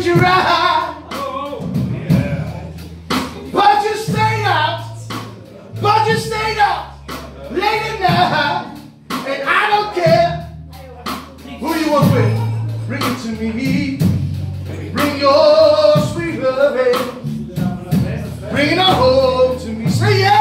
you right. But you stayed out late at night, and I don't care who you was with. Bring it to me. Bring your sweet love in. Bring it home to me. Say yeah.